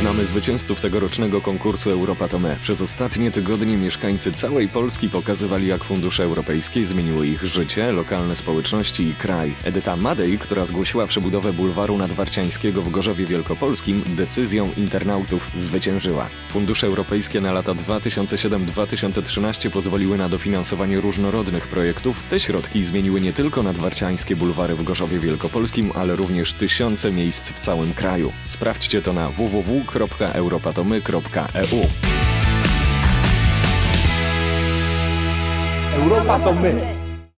Znamy zwycięzców tegorocznego konkursu Europa to my. Przez ostatnie tygodnie mieszkańcy całej Polski pokazywali, jak fundusze europejskie zmieniły ich życie, lokalne społeczności i kraj. Edyta Madej, która zgłosiła przebudowę bulwaru Nadwarciańskiego w Gorzowie Wielkopolskim, decyzją internautów zwyciężyła. Fundusze europejskie na lata 2007-2013 pozwoliły na dofinansowanie różnorodnych projektów. Te środki zmieniły nie tylko nadwarciańskie bulwary w Gorzowie Wielkopolskim, ale również tysiące miejsc w całym kraju. Sprawdźcie to na www.europatomy.eu. Europa to my.